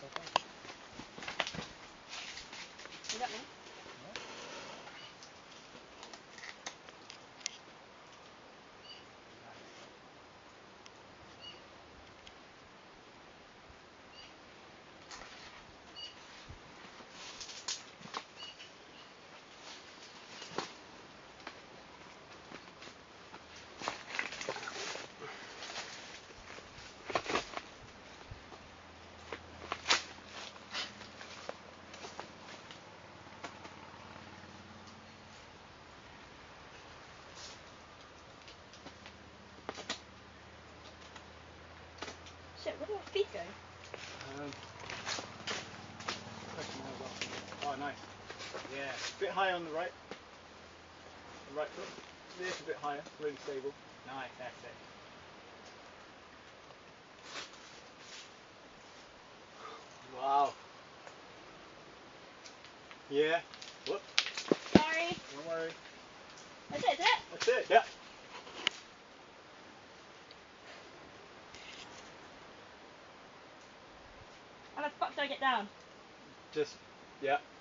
Is that me? Shit, where do my feet go? Oh, nice. Yeah, a bit higher on the right. The right foot. This a bit higher, really stable. Nice, that's it. Wow. Yeah. Whoop. Sorry. Don't worry. That's it, is it? That's it, yeah. How the fuck do I get down? Just, yeah.